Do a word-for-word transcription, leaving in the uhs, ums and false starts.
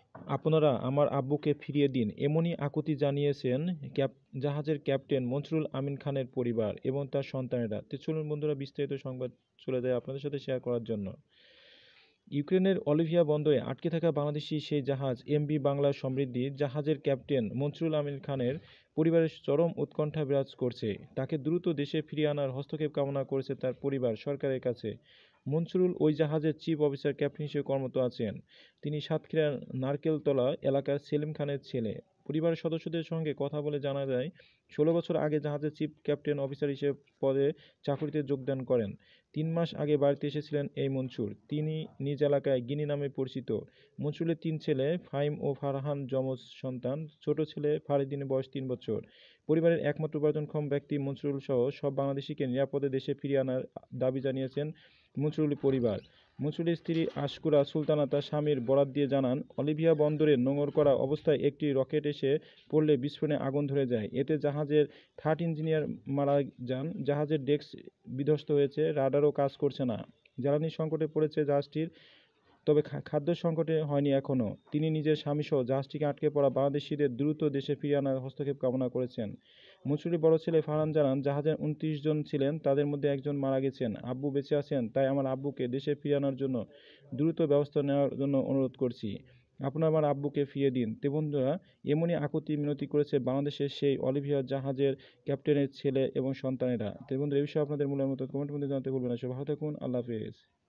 আপনারা আমার আব্বুকে ফিরিয়ে দিন, এমনই আকুতি জানিয়েছেন ক্যাপ জাহাজের ক্যাপ্টেন মনসুরুল আমিন খানের পরিবার এবং তার সন্তানেরা। তো চলুন বন্ধুরা, বিস্তারিত সংবাদ চলে যায় আপনাদের সাথে শেয়ার করার জন্য। ইউক্রেনের অলিভিয়া বন্দরে আটকে থাকা বাংলাদেশি সেই জাহাজ এমভি বাংলা সমৃদ্ধি জাহাজের ক্যাপ্টেন মনসুরুল আমিন খানের পরিবারের চরম উৎকণ্ঠা বিরাজ করছে। তাকে দ্রুত দেশে ফিরিয়ে আনার হস্তক্ষেপ কামনা করেছে তার পরিবার সরকারের কাছে। মনসুরুল ওই জাহাজের চিফ অফিসার ক্যাপ্টেন হিসেবে কর্মরত আছেন। তিনি সাতক্ষীরার নারকেলতলা এলাকার সেলিম খানের ছেলে। পরিবারের সদস্যদের সঙ্গে কথা বলে জানা যায়, ষোলো বছর আগে জাহাজের চিফ ক্যাপ্টেন অফিসার হিসেবে পদে চাকুরিতে যোগদান করেন। তিন মাস আগে বাড়িতে এসেছিলেন এই মনসুর। তিনি নিজ এলাকায় গিনি নামে পরিচিত। মনসুরের তিন ছেলে ফাহিম ও ফারহান যমজ সন্তান। ছোট ছেলে ফারিদিনের বয়স তিন বছর। পরিবারের একমাত্র উপার্জনক্ষম ব্যক্তি মনসুরুল সহ সব বাংলাদেশিকে নিরাপদে দেশে ফিরিয়ে আনার দাবি জানিয়েছেন মনসুরুলের পরিবার। মনসুরের স্ত্রী আশকুরা সুলতানা তার স্বামীর বরাত দিয়ে জানান, অলিভিয়া বন্দরে নোঙর করা অবস্থায় একটি রকেট এসে পড়লে বিস্ফোরণে আগুন ধরে যায়। এতে জাহাজের থার্ড ইঞ্জিনিয়ার মারা যান। জাহাজের ডেস্ক বিধ্বস্ত হয়েছে, রাডারও কাজ করছে না। জ্বালানি সংকটে পড়েছে জাহাজটির, তবে খাদ্য সংকটে হয়নি এখনও। তিনি নিজের স্বামীসহ জাহাজটিকে আটকে পড়া বাংলাদেশিদের দ্রুত দেশে ফিরিয়ে আনার হস্তক্ষেপ কামনা করেছেন। মনসুরের বড় ছেলে ফারহান জানান, জাহাজে উনত্রিশ জন ছিলেন, তাদের মধ্যে একজন মারা গেছেন। আব্বু বেঁচে আছেন, তাই আমার আব্বুকে দেশে ফিরিয়ে আনার জন্য দ্রুত ব্যবস্থা নেওয়ার জন্য অনুরোধ করছি। আপনারা আমার আব্বুকে ফিরিয়ে দিন। তো বন্ধুরা, এমনই আকুতি মিনতি করেছে বাংলাদেশের সেই অলিভিয়া জাহাজের ক্যাপ্টেনের ছেলে এবং সন্তানেরা। তো বন্ধুরা, এই বিষয়ে আপনাদের মূল্যের মতো কমেন্টের মধ্যে জানাতে ভুলবেন না। সবাই ভালো থাকুন। আল্লাহ হাফেজ।